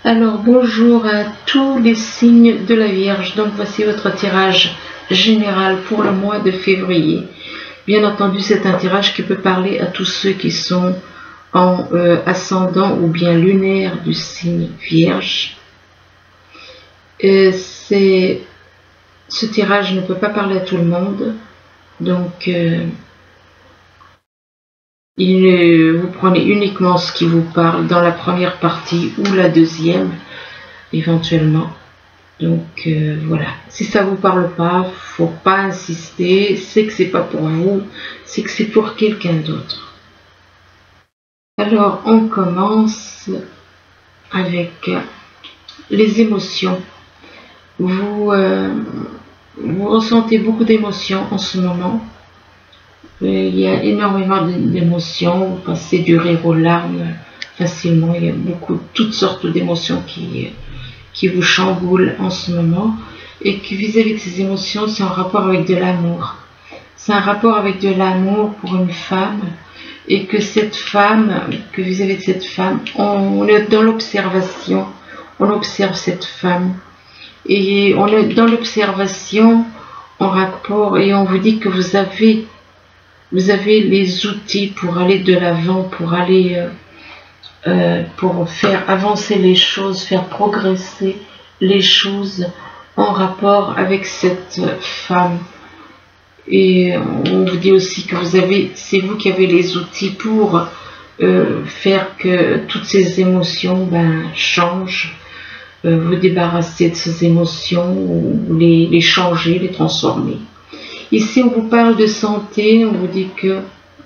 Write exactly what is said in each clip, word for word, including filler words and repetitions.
Alors bonjour à tous les signes de la Vierge. Donc voici votre tirage général pour le mois de février. Bien entendu, c'est un tirage qui peut parler à tous ceux qui sont en euh, ascendant ou bien lunaire du signe Vierge. Et c'est ce tirage ne peut pas parler à tout le monde. Donc euh, Il, vous prenez uniquement ce qui vous parle dans la première partie ou la deuxième, éventuellement. Donc euh, voilà, si ça vous parle pas, faut pas insister, c'est que c'est pas pour vous, c'est que c'est pour quelqu'un d'autre. Alors on commence avec les émotions. Vous, euh, vous ressentez beaucoup d'émotions en ce moment. Il y a énormément d'émotions, vous passez du rire aux larmes facilement, il y a beaucoup, toutes sortes d'émotions qui, qui vous chamboulent en ce moment, et que vis-à-vis de ces émotions, c'est en rapport avec de l'amour. C'est un rapport avec de l'amour pour une femme, et que cette femme, que vis-à-vis de cette femme, on est dans l'observation, on observe cette femme, et on est dans l'observation en rapport, et on vous dit que vous avez Vous avez les outils pour aller de l'avant, pour aller, euh, euh, pour faire avancer les choses, faire progresser les choses en rapport avec cette femme. Et on vous dit aussi que vous avez, c'est vous qui avez les outils pour euh, faire que toutes ces émotions ben, changent, euh, vous débarrasser de ces émotions, ou les, les changer, les transformer. Ici, on vous parle de santé, on vous dit que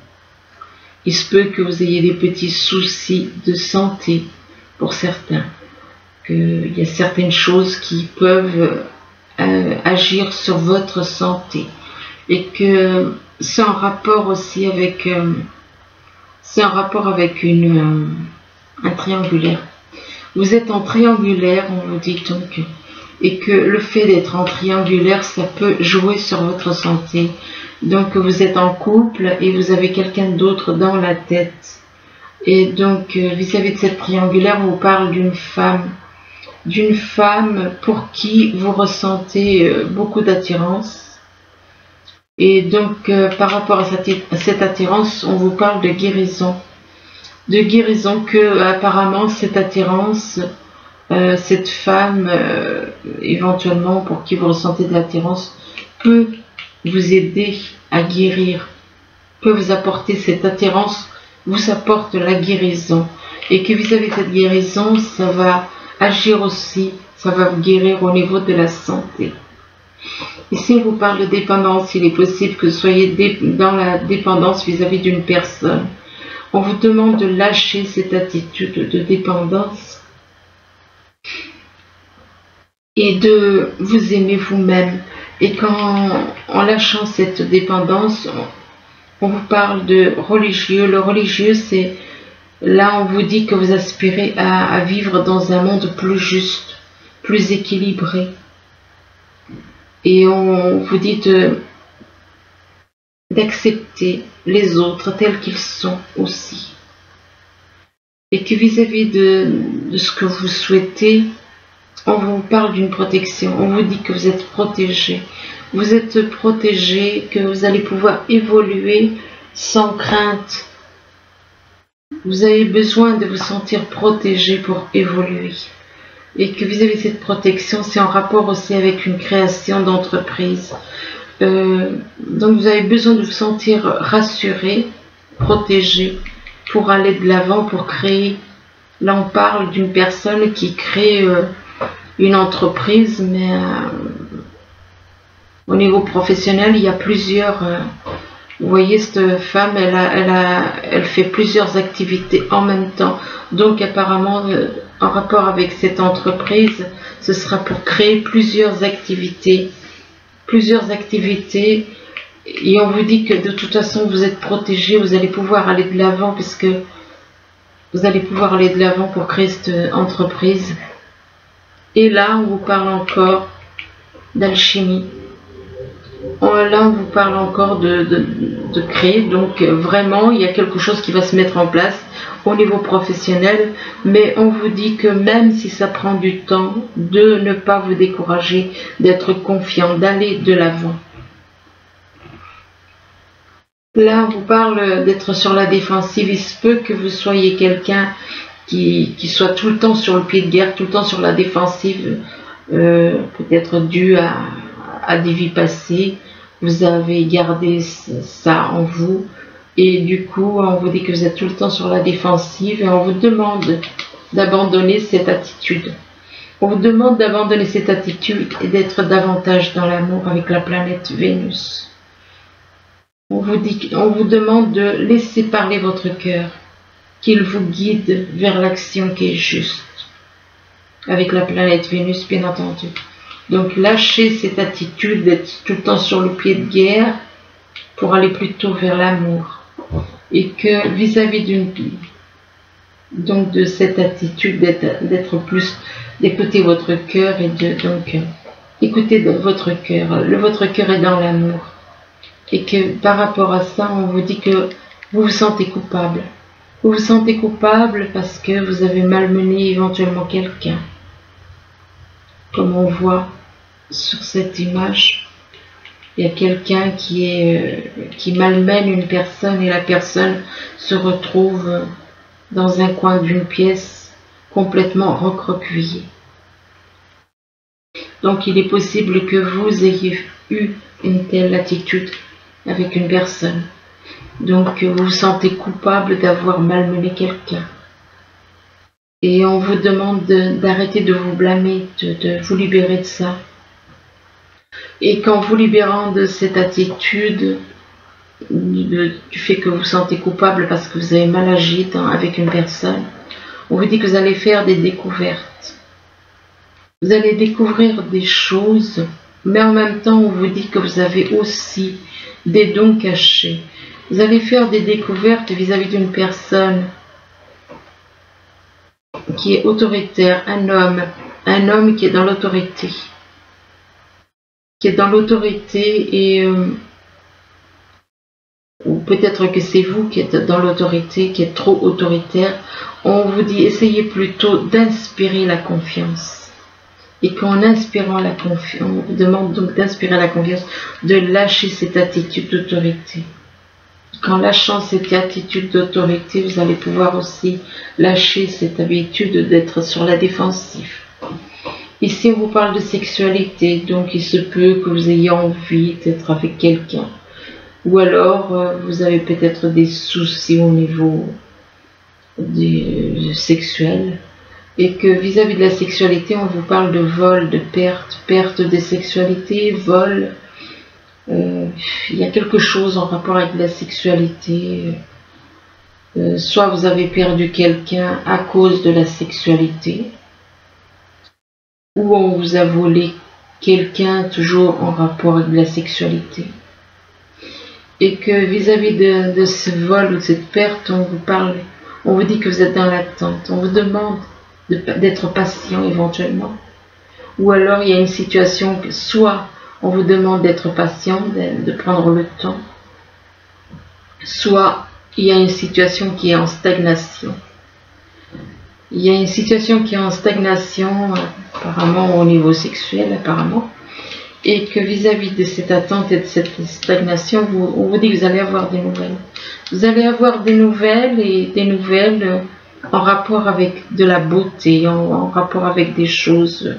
il se peut que vous ayez des petits soucis de santé pour certains, qu'il y a certaines choses qui peuvent euh, agir sur votre santé, et que c'est en rapport aussi avec, euh, c'est en rapport avec une, euh, un triangulaire. Vous êtes en triangulaire, on vous dit donc, et que le fait d'être en triangulaire, ça peut jouer sur votre santé. Donc vous êtes en couple et vous avez quelqu'un d'autre dans la tête. Et donc vis-à-vis de cette triangulaire, on vous parle d'une femme, d'une femme pour qui vous ressentez beaucoup d'attirance. Et donc par rapport à cette attirance, on vous parle de guérison. De guérison que apparemment cette attirance... Euh, cette femme, euh, éventuellement pour qui vous ressentez de l'attirance, peut vous aider à guérir, peut vous apporter cette attirance, vous apporte la guérison, et que vis-à-vis de cette guérison, ça va agir aussi, ça va vous guérir au niveau de la santé. Ici, on vous parle de dépendance. Il est possible que vous soyez dans la dépendance vis-à-vis d'une personne. On vous demande de lâcher cette attitude de dépendance et de vous aimer vous-même. Et quand, en lâchant cette dépendance, on, on vous parle de religieux. Le religieux, c'est là on vous dit que vous aspirez à, à vivre dans un monde plus juste, plus équilibré. Et on vous dit de d'accepter les autres tels qu'ils sont aussi. Et que vis-à-vis de, de ce que vous souhaitez, on vous parle d'une protection, on vous dit que vous êtes protégé. Vous êtes protégé, que vous allez pouvoir évoluer sans crainte. Vous avez besoin de vous sentir protégé pour évoluer. Et que vis-à-vis de cette protection, c'est en rapport aussi avec une création d'entreprise. Euh, donc vous avez besoin de vous sentir rassuré, protégé, pour aller de l'avant, pour créer. Là on parle d'une personne qui crée euh, une entreprise, mais euh, au niveau professionnel, il y a plusieurs... Euh, vous voyez, cette femme, elle, a, elle, a, elle fait plusieurs activités en même temps. Donc apparemment, euh, en rapport avec cette entreprise, ce sera pour créer plusieurs activités. Plusieurs activités. Et on vous dit que de toute façon, vous êtes protégé, vous allez pouvoir aller de l'avant, puisque vous allez pouvoir aller de l'avant pour créer cette entreprise. Et là, on vous parle encore d'alchimie. Là, on vous parle encore de, de, de créer. Donc, vraiment, il y a quelque chose qui va se mettre en place. au niveau professionnel, mais on vous dit que même si ça prend du temps, de ne pas vous décourager, d'être confiant, d'aller de l'avant. Là, on vous parle d'être sur la défensive. Il se peut que vous soyez quelqu'un qui, qui soit tout le temps sur le pied de guerre, tout le temps sur la défensive, euh, peut-être dû à, à des vies passées. Vous avez gardé ça en vous et du coup, on vous dit que vous êtes tout le temps sur la défensive et on vous demande d'abandonner cette attitude. On vous demande d'abandonner cette attitude et d'être davantage dans l'amour avec la planète Vénus. On vous dit, on vous demande de laisser parler votre cœur, qu'il vous guide vers l'action qui est juste, avec la planète Vénus bien entendu. Donc lâchez cette attitude d'être tout le temps sur le pied de guerre pour aller plutôt vers l'amour. Et que vis-à-vis d'une donc de cette attitude d'être plus, d'écouter votre cœur et de donc écouter votre cœur. Le votre cœur est dans l'amour. Et que par rapport à ça, on vous dit que vous vous sentez coupable. Vous vous sentez coupable parce que vous avez malmené éventuellement quelqu'un. Comme on voit sur cette image, il y a quelqu'un qui est qui malmène une personne et la personne se retrouve dans un coin d'une pièce complètement recroquevillée. Donc il est possible que vous ayez eu une telle attitude avec une personne. Donc vous vous sentez coupable d'avoir malmené quelqu'un. Et on vous demande d'arrêter de, de vous blâmer, de, de vous libérer de ça. Et qu'en vous libérant de cette attitude, de, du fait que vous vous sentez coupable parce que vous avez mal agi dans, avec une personne, on vous dit que vous allez faire des découvertes. Vous allez découvrir des choses, mais en même temps on vous dit que vous avez aussi des dons cachés. Vous allez faire des découvertes vis-à-vis d'une personne qui est autoritaire, un homme, un homme qui est dans l'autorité, qui est dans l'autorité et euh, ou peut-être que c'est vous qui êtes dans l'autorité, qui êtes trop autoritaire. On vous dit essayez plutôt d'inspirer la confiance. Et qu'en inspirant la confiance, on vous demande donc d'inspirer la confiance, de lâcher cette attitude d'autorité. Qu'en lâchant cette attitude d'autorité, vous allez pouvoir aussi lâcher cette habitude d'être sur la défensive. Ici, on vous parle de sexualité, donc il se peut que vous ayez envie d'être avec quelqu'un. Ou alors, euh, vous avez peut-être des soucis au niveau des, euh, sexuel. Et que vis-à-vis de la sexualité, on vous parle de vol, de perte, perte de sexualité, vol. Euh, il y a quelque chose en rapport avec la sexualité. Euh, soit vous avez perdu quelqu'un à cause de la sexualité, ou on vous a volé quelqu'un toujours en rapport avec la sexualité. Et que vis-à-vis de, de ce vol ou de cette perte, on vous parle, on vous dit que vous êtes dans l'attente. On vous demande d'être patient éventuellement. Ou alors il y a une situation que soit on vous demande d'être patient, de, de prendre le temps, soit il y a une situation qui est en stagnation. Il y a une situation qui est en stagnation, apparemment au niveau sexuel, apparemment, et que vis-à-vis de cette attente et de cette stagnation, vous, on vous dit que vous allez avoir des nouvelles. Vous allez avoir des nouvelles et des nouvelles en rapport avec de la beauté, en, en rapport avec des choses,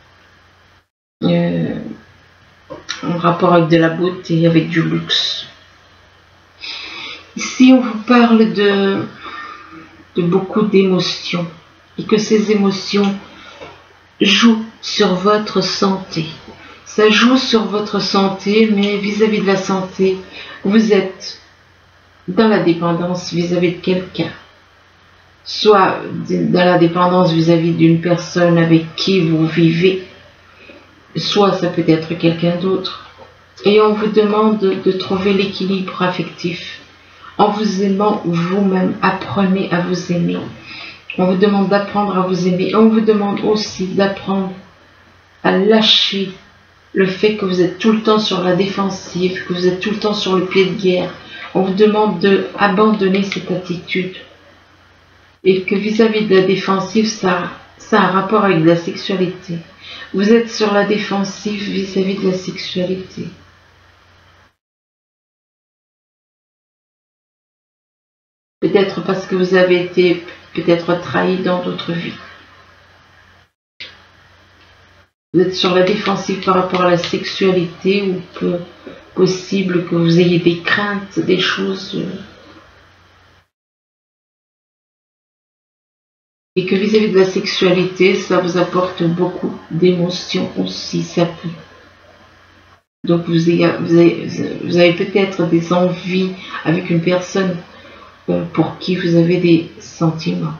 euh, en rapport avec de la beauté, avec du luxe. Ici, on vous parle de, de beaucoup d'émotions et que ces émotions jouent sur votre santé. Ça joue sur votre santé, mais vis-à-vis de la santé, vous êtes dans la dépendance vis-à-vis de quelqu'un. Soit dans la dépendance vis-à-vis d'une personne avec qui vous vivez, soit ça peut être quelqu'un d'autre. Et on vous demande de, de trouver l'équilibre affectif. En vous aimant vous-même, apprenez à vous aimer. On vous demande d'apprendre à vous aimer. Et on vous demande aussi d'apprendre à lâcher le fait que vous êtes tout le temps sur la défensive, que vous êtes tout le temps sur le pied de guerre. On vous demande d'abandonner cette attitude Et que vis-à-vis de la défensive, ça, ça a un rapport avec la sexualité. Vous êtes sur la défensive vis-à-vis de la sexualité. Peut-être parce que vous avez été peut-être trahi dans d'autres vies. Vous êtes sur la défensive par rapport à la sexualité ou que possible que vous ayez des craintes, des choses. Et que vis-à-vis de la sexualité, ça vous apporte beaucoup d'émotions aussi, ça peut. Donc vous avez, vous avez, vous avez peut-être des envies avec une personne pour qui vous avez des sentiments.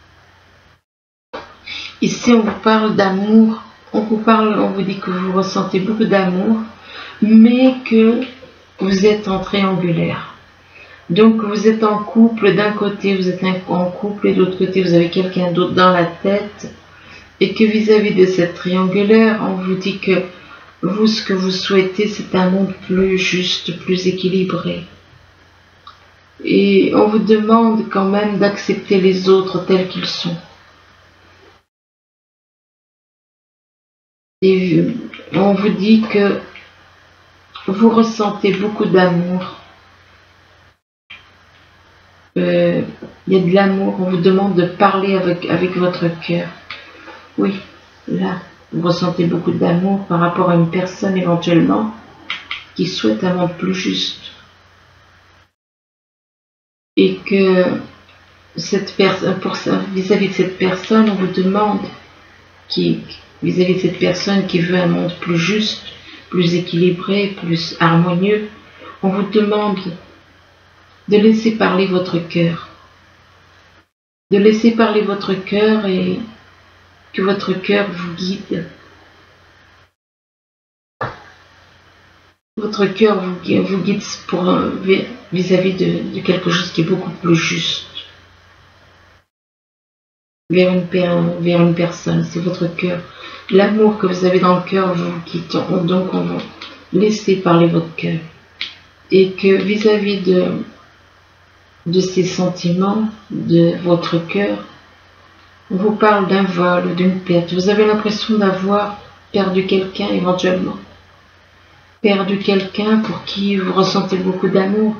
Ici, on vous parle d'amour, on vous parle, on vous dit que vous ressentez beaucoup d'amour, mais que vous êtes en triangulaire. Donc vous êtes en couple, d'un côté vous êtes en couple et de l'autre côté vous avez quelqu'un d'autre dans la tête, et que vis-à-vis de cette triangulaire, on vous dit que vous, ce que vous souhaitez, c'est un monde plus juste, plus équilibré. Et on vous demande quand même d'accepter les autres tels qu'ils sont. Et on vous dit que vous ressentez beaucoup d'amour. Euh, il y a de l'amour, on vous demande de parler avec, avec votre cœur. Oui, là, vous ressentez beaucoup d'amour par rapport à une personne éventuellement qui souhaite un monde plus juste. Et que cette personne, pour ça, vis-à-vis de cette personne, on vous demande, qui, vis-à-vis de cette personne qui veut un monde plus juste, plus équilibré, plus harmonieux, on vous demande de laisser parler votre cœur. De laisser parler votre cœur et que votre cœur vous guide. Votre cœur vous, vous guide pour vis-à-vis de, de quelque chose qui est beaucoup plus juste. Vers une, vers une personne, c'est votre cœur. L'amour que vous avez dans le cœur vous guide. Donc on va laisser parler votre cœur. Et que vis-à-vis de de ces sentiments, de votre cœur, on vous parle d'un vol, d'une perte. Vous avez l'impression d'avoir perdu quelqu'un éventuellement. Perdu quelqu'un pour qui vous ressentez beaucoup d'amour.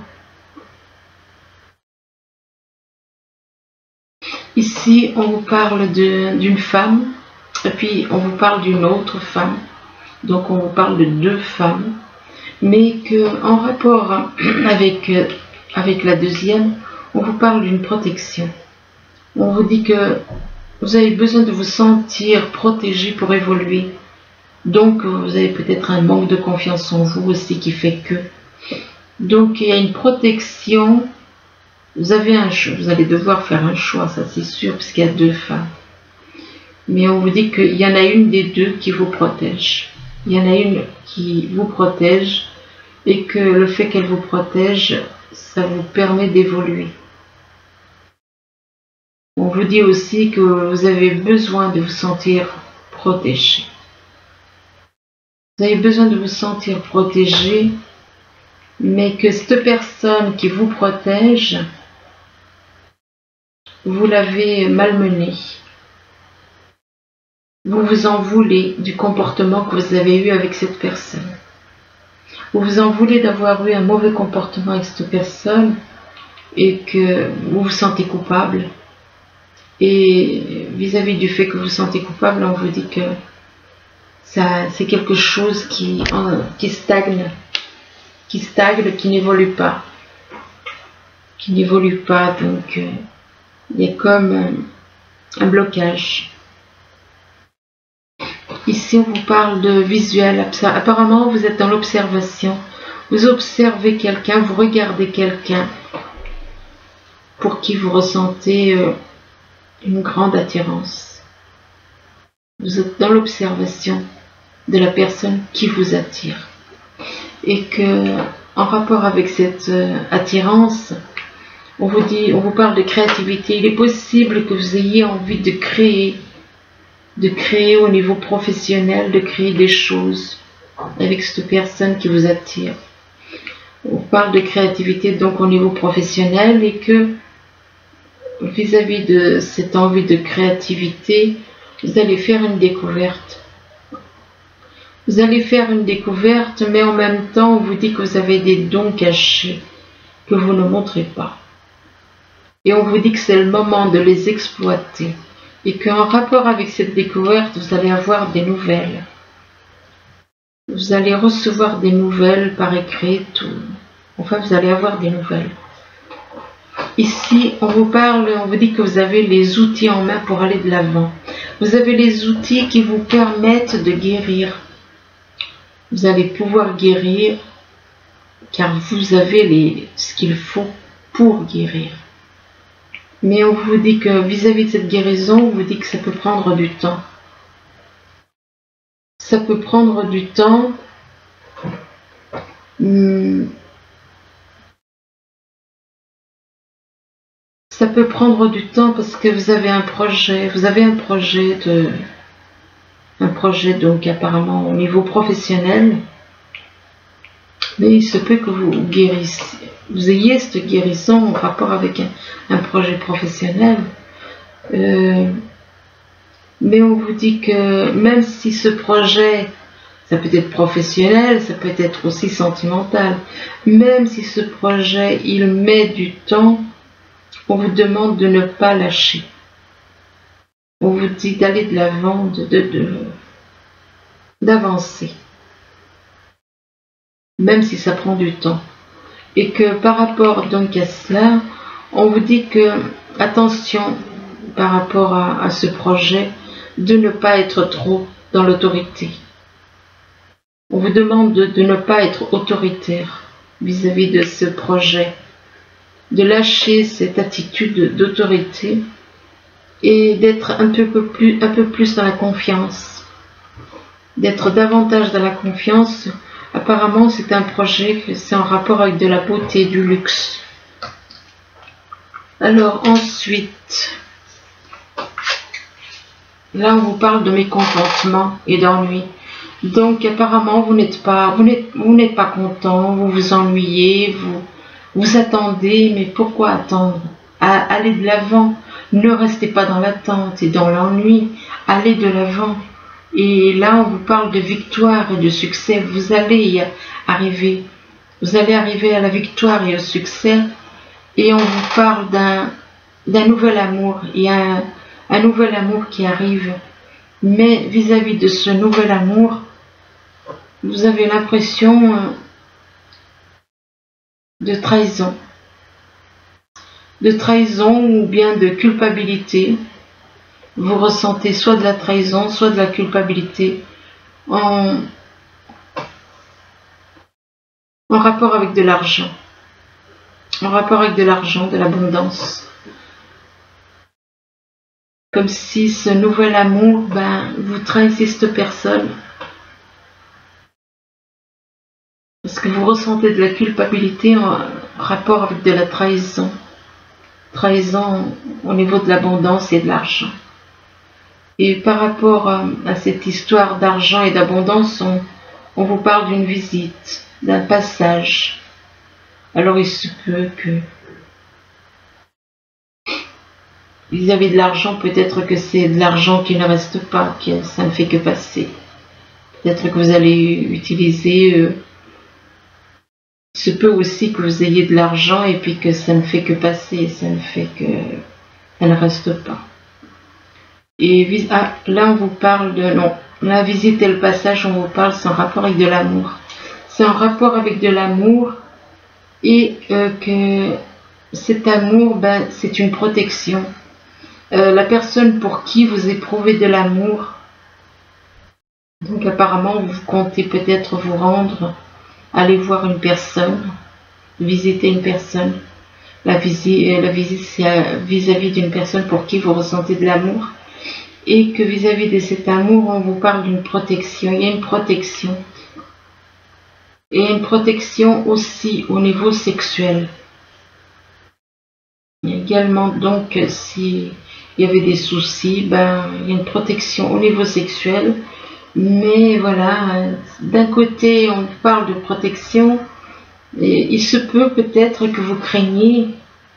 Ici, on vous parle d'une femme, et puis on vous parle d'une autre femme. Donc on vous parle de deux femmes, mais que en rapport avec Avec la deuxième, on vous parle d'une protection. On vous dit que vous avez besoin de vous sentir protégé pour évoluer. Donc, vous avez peut-être un manque de confiance en vous aussi qui fait que. Donc, il y a une protection. Vous avez un choix. Vous allez devoir faire un choix, ça c'est sûr, puisqu'il y a deux femmes. Mais on vous dit qu'il y en a une des deux qui vous protège. Il y en a une qui vous protège et que le fait qu'elle vous protège, ça vous permet d'évoluer. On vous dit aussi que vous avez besoin de vous sentir protégé. Vous avez besoin de vous sentir protégé, mais que cette personne qui vous protège, vous l'avez malmenée. Vous vous en voulez du comportement que vous avez eu avec cette personne. Vous vous en voulez d'avoir eu un mauvais comportement avec cette personne et que vous vous sentez coupable. Et vis-à-vis du fait que vous vous sentez coupable, on vous dit que ça, c'est quelque chose qui, qui stagne, qui stagne, qui n'évolue pas. Qui n'évolue pas, donc euh, il y a comme un, un blocage. Ici, on vous parle de visuel. Apparemment, vous êtes dans l'observation. Vous observez quelqu'un, vous regardez quelqu'un pour qui vous ressentez euh, une grande attirance. Vous êtes dans l'observation de la personne qui vous attire. Et que, en rapport avec cette euh, attirance, on vous dit, on vous parle de créativité. Il est possible que vous ayez envie de créer de créer au niveau professionnel, de créer des choses avec cette personne qui vous attire. On parle de créativité donc au niveau professionnel et que vis-à-vis de cette envie de créativité, vous allez faire une découverte. Vous allez faire une découverte, mais en même temps, on vous dit que vous avez des dons cachés que vous ne montrez pas. Et on vous dit que c'est le moment de les exploiter. Et qu'en rapport avec cette découverte, vous allez avoir des nouvelles. Vous allez recevoir des nouvelles par écrit, tout. Enfin, vous allez avoir des nouvelles. Ici, on vous parle, on vous dit que vous avez les outils en main pour aller de l'avant. Vous avez les outils qui vous permettent de guérir. Vous allez pouvoir guérir, car vous avez les, ce qu'il faut pour guérir. Mais on vous dit que vis-à-vis de cette guérison, on vous dit que ça peut prendre du temps. Ça peut prendre du temps. Hum, ça peut prendre du temps parce que vous avez un projet. Vous avez un projet de... Un projet donc apparemment au niveau professionnel. Mais il se peut que vous guérissiez, vous ayez cette guérison en rapport avec un, un projet professionnel. Euh, mais on vous dit que même si ce projet, ça peut être professionnel, ça peut être aussi sentimental, même si ce projet, il met du temps, on vous demande de ne pas lâcher. On vous dit d'aller de l'avant, de, de, de, d'avancer. Même si ça prend du temps. Et que par rapport donc à cela, on vous dit que, attention, par rapport à, à ce projet, de ne pas être trop dans l'autorité. On vous demande de, de ne pas être autoritaire vis-à-vis de ce projet, de lâcher cette attitude d'autorité et d'être un peu plus, un peu plus dans la confiance, d'être davantage dans la confiance. Apparemment, c'est un projet que c'est en rapport avec de la beauté, du luxe. Alors ensuite, là on vous parle de mécontentement et d'ennui. Donc apparemment, vous n'êtes pas, vous n'êtes, vous n'êtes pas content, vous vous ennuyez, vous, vous attendez, mais pourquoi attendre? Allez de l'avant, ne restez pas dans l'attente et dans l'ennui, allez de l'avant. Et là, on vous parle de victoire et de succès. Vous allez y arriver. Vous allez arriver à la victoire et au succès. Et on vous parle d'un d'un nouvel amour. Il y a un, un nouvel amour qui arrive. Mais vis-à-vis de ce nouvel amour, vous avez l'impression de trahison. De trahison ou bien de culpabilité. Vous ressentez soit de la trahison, soit de la culpabilité en, en rapport avec de l'argent, en rapport avec de l'argent, de l'abondance. Comme si ce nouvel amour, ben, vous trahissiez cette personne. Parce que vous ressentez de la culpabilité en rapport avec de la trahison. Trahison au niveau de l'abondance et de l'argent. Et par rapport à, à cette histoire d'argent et d'abondance, on, on vous parle d'une visite, d'un passage. Alors il se peut que vis-à-vis de l'argent, peut-être que c'est de l'argent qui ne reste pas, que ça ne fait que passer. Peut-être que vous allez utiliser... Euh, il se peut aussi que vous ayez de l'argent et puis que ça ne fait que passer, ça ne fait que... ça ne reste pas. Et ah, là, on vous parle de... Non, la visite et le passage, on vous parle, c'est en rapport avec de l'amour. C'est en rapport avec de l'amour et euh, que cet amour, ben, c'est une protection. Euh, la personne pour qui vous éprouvez de l'amour, donc apparemment, vous comptez peut-être vous rendre, aller voir une personne, visiter une personne. La visite, la visite c'est vis-à-vis d'une personne pour qui vous ressentez de l'amour. Et que vis-à-vis de cet amour, on vous parle d'une protection. Il y a une protection. Et une protection aussi au niveau sexuel. Il y a également, donc, s'il y avait des soucis, ben, il y a une protection au niveau sexuel. Mais voilà, d'un côté, on parle de protection. Et il se peut peut-être que vous craignez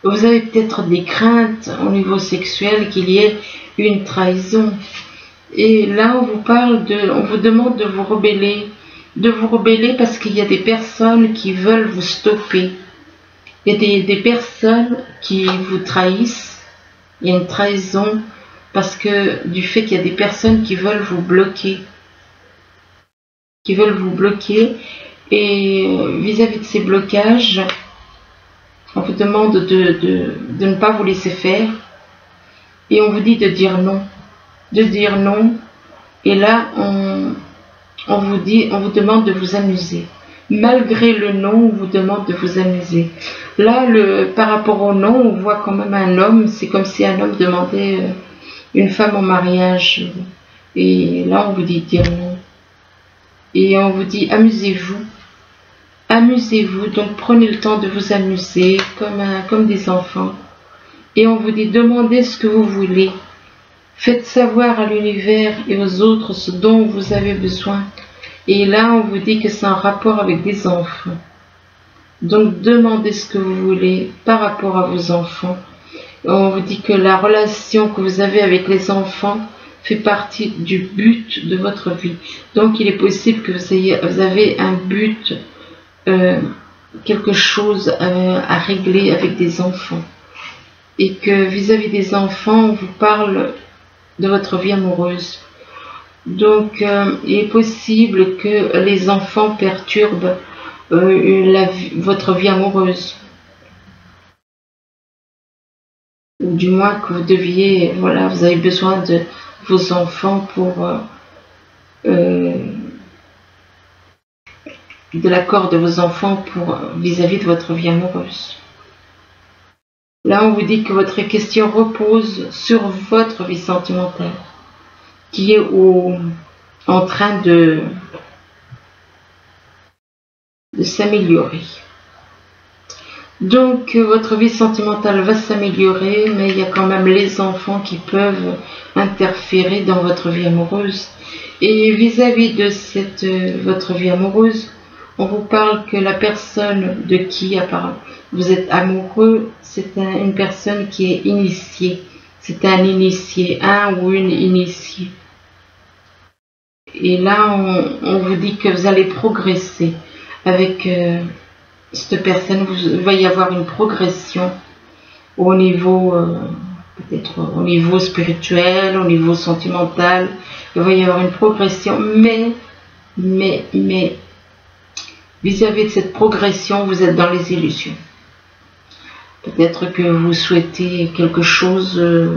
Vous avez peut-être des craintes au niveau sexuel qu'il y ait une trahison. Et là, on vous parle de, on vous demande de vous rebeller, de vous rebeller parce qu'il y a des personnes qui veulent vous stopper. Il y a des, des personnes qui vous trahissent. Il y a une trahison parce que du fait qu'il y a des personnes qui veulent vous bloquer, qui veulent vous bloquer. Et vis-à-vis de ces blocages, on vous demande de, de, de ne pas vous laisser faire. Et on vous dit de dire non. De dire non. Et là, on, on vous dit, on vous demande de vous amuser. Malgré le non, on vous demande de vous amuser. Là, le, par rapport au non, on voit quand même un homme. C'est comme si un homme demandait une femme en mariage. Et là, on vous dit de dire non. Et on vous dit amusez-vous. Amusez-vous. Donc, prenez le temps de vous amuser comme, un, comme des enfants. Et on vous dit demandez ce que vous voulez. Faites savoir à l'univers et aux autres ce dont vous avez besoin. Et là, on vous dit que c'est un rapport avec des enfants. Donc, demandez ce que vous voulez par rapport à vos enfants. On vous dit que la relation que vous avez avec les enfants fait partie du but de votre vie. Donc, il est possible que vous ayez, vous avez un but, euh, quelque chose euh, à régler avec des enfants. Et que vis-à-vis des enfants, on vous parle de votre vie amoureuse. Donc, euh, il est possible que les enfants perturbent euh, la vie, votre vie amoureuse. Ou du moins que vous deviez, voilà, vous avez besoin de vos enfants pour euh, euh, de l'accord de vos enfants pour vis-à-vis de votre vie amoureuse. Là, on vous dit que votre question repose sur votre vie sentimentale, qui est au, en train de, de s'améliorer. Donc, votre vie sentimentale va s'améliorer, mais il y a quand même les enfants qui peuvent interférer dans votre vie amoureuse. Et vis-à-vis de cette, votre vie amoureuse, on vous parle que la personne de qui apparemment vous êtes amoureux, c'est un, une personne qui est initiée. C'est un initié, un ou une initiée. Et là, on, on vous dit que vous allez progresser avec euh, cette personne. Vous, il va y avoir une progression au niveau, euh, peut-être au niveau spirituel, au niveau sentimental. Il va y avoir une progression, mais, mais, mais, vis-à-vis de cette progression, vous êtes dans les illusions. Peut-être que vous souhaitez quelque chose. Euh,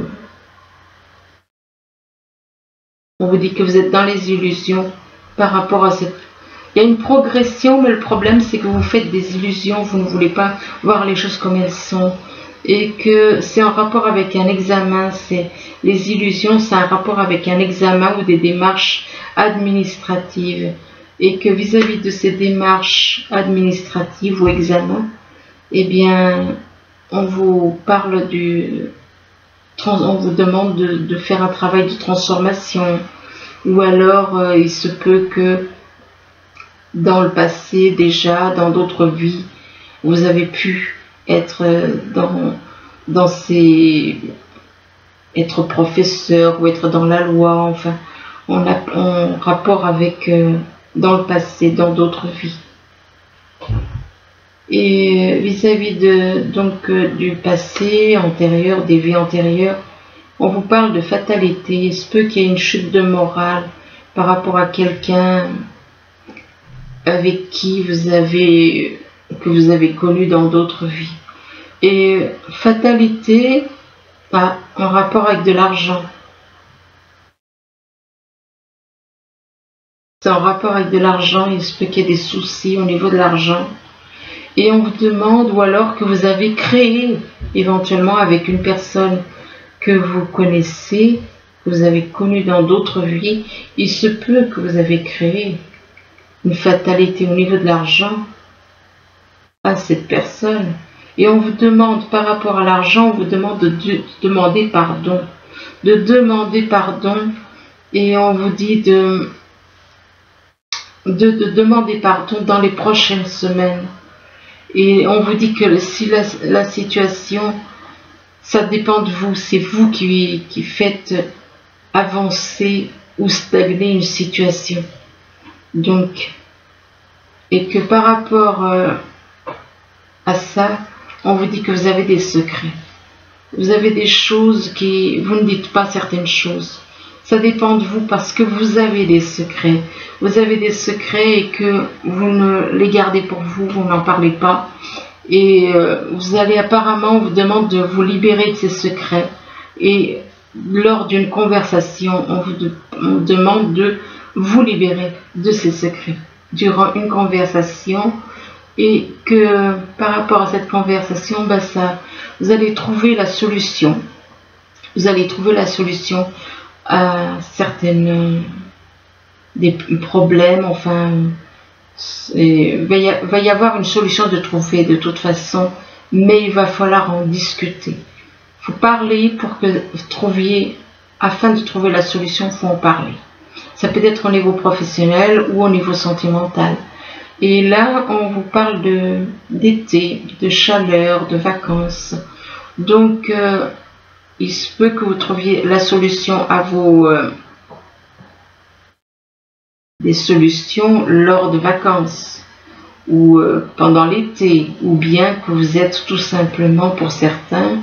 on vous dit que vous êtes dans les illusions par rapport à cette. Il y a une progression, mais le problème c'est que vous faites des illusions. Vous ne voulez pas voir les choses comme elles sont. Et que c'est en rapport avec un examen. C'est les illusions, c'est un rapport avec un examen ou des démarches administratives. Et que vis-à-vis de ces démarches administratives ou examens, eh bien, on vous parle du, on vous demande de, de faire un travail de transformation, ou alors euh, il se peut que dans le passé déjà, dans d'autres vies, vous avez pu être dans, dans ces, être professeur ou être dans la loi, enfin, on a en rapport avec euh, dans le passé, dans d'autres vies. Et vis-à-vis de donc euh, du passé antérieur, des vies antérieures, on vous parle de fatalité. Il se peut qu'il y ait une chute de morale par rapport à quelqu'un avec qui vous avez que vous avez connu dans d'autres vies. Et fatalité bah, en rapport avec de l'argent. C'est en rapport avec de l'argent. Il se peut qu'il y ait des soucis au niveau de l'argent. Et on vous demande, ou alors que vous avez créé éventuellement avec une personne que vous connaissez, que vous avez connue dans d'autres vies, il se peut que vous avez créé une fatalité au niveau de l'argent à cette personne. Et on vous demande, par rapport à l'argent, on vous demande de, de demander pardon. De demander pardon. Et on vous dit de, de, de demander pardon dans les prochaines semaines. Et on vous dit que si la, la situation, ça dépend de vous, c'est vous qui, qui faites avancer ou stagner une situation. Donc, et que par rapport euh, à ça, on vous dit que vous avez des secrets. Vous avez des choses qui... Vous ne dites pas certaines choses. Ça dépend de vous parce que vous avez des secrets. Vous avez des secrets et que vous ne les gardez pour vous, vous n'en parlez pas. Et euh, vous allez apparemment, on vous demande de vous libérer de ces secrets. Et lors d'une conversation, on vous de, on demande de vous libérer de ces secrets durant une conversation. Et que par rapport à cette conversation, ben ça, vous allez trouver la solution. Vous allez trouver la solution à certaines des problèmes. Enfin, il va y, va y avoir une solution de trouver de toute façon, mais il va falloir en discuter. Il faut parler pour que vous trouviez, afin de trouver la solution, il faut en parler. Ça peut être au niveau professionnel ou au niveau sentimental. Et là, on vous parle de d'été, de chaleur, de vacances. Donc, euh, il se peut que vous trouviez la solution à vos... Euh, des solutions lors de vacances ou euh, pendant l'été, ou bien que vous êtes tout simplement, pour certains,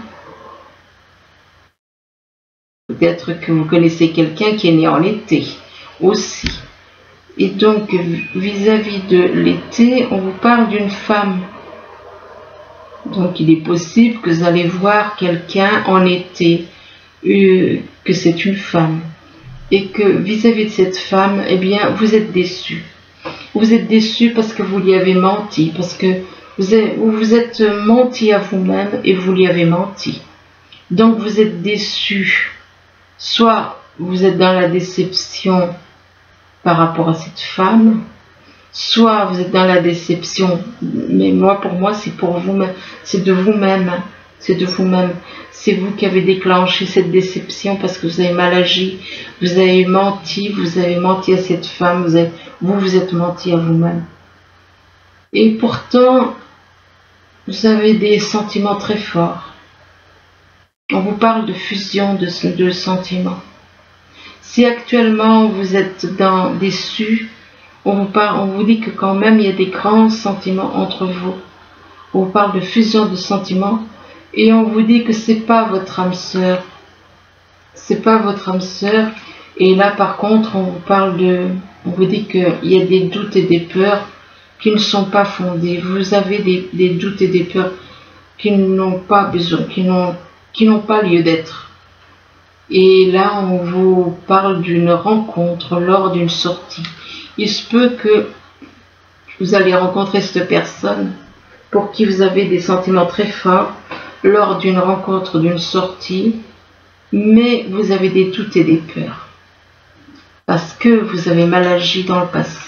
peut-être que vous connaissez quelqu'un qui est né en été aussi. Et donc, vis-à-vis de l'été, on vous parle d'une femme. Donc, il est possible que vous allez voir quelqu'un en été, euh, que c'est une femme. Et que vis-à-vis de cette femme, eh bien, vous êtes déçu. Vous êtes déçu parce que vous lui avez menti, parce que vous êtes, vous, vous êtes menti à vous-même et vous lui avez menti. Donc, vous êtes déçu. Soit vous êtes dans la déception par rapport à cette femme, soit vous êtes dans la déception, mais moi, pour moi, c'est pour vous-même, c'est de vous-même, c'est de vous-même, c'est vous qui avez déclenché cette déception parce que vous avez mal agi, vous avez menti, vous avez menti à cette femme, vous, avez, vous, vous êtes menti à vous-même. Et pourtant, vous avez des sentiments très forts. On vous parle de fusion de, de sentiments. Si actuellement vous êtes dans déçu, on vous parle, on vous dit que quand même il y a des grands sentiments entre vous. On vous parle de fusion de sentiments et on vous dit que c'est pas votre âme sœur, c'est pas votre âme sœur. Et là par contre on vous parle de, on vous dit qu'il y a des doutes et des peurs qui ne sont pas fondés. Vous avez des, des doutes et des peurs qui n'ont pas besoin, qui n'ont qui n'ont pas lieu d'être. Et là, on vous parle d'une rencontre lors d'une sortie. Il se peut que vous allez rencontrer cette personne pour qui vous avez des sentiments très forts lors d'une rencontre, d'une sortie, mais vous avez des doutes et des peurs parce que vous avez mal agi dans le passé.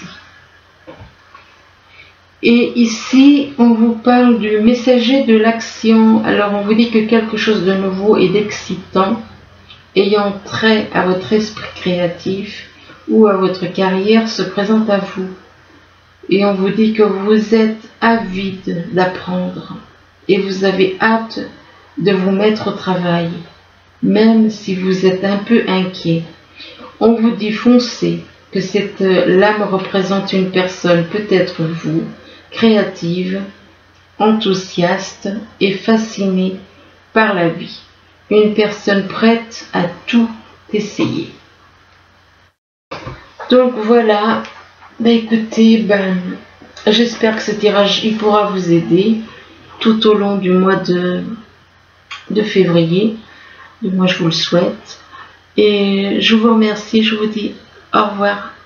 Et ici, on vous parle du messager de l'action. Alors, on vous dit que quelque chose de nouveau et d'excitant, ayant trait à votre esprit créatif ou à votre carrière, se présente à vous. Et on vous dit que vous êtes avide d'apprendre et vous avez hâte de vous mettre au travail, même si vous êtes un peu inquiet. On vous dit foncez, que cette lame représente une personne, peut-être vous, créative, enthousiaste et fascinée par la vie. Une personne prête à tout essayer. Donc voilà, ben écoutez, ben, j'espère que ce tirage il pourra vous aider tout au long du mois de, de février. Moi je vous le souhaite. Et je vous remercie, je vous dis au revoir.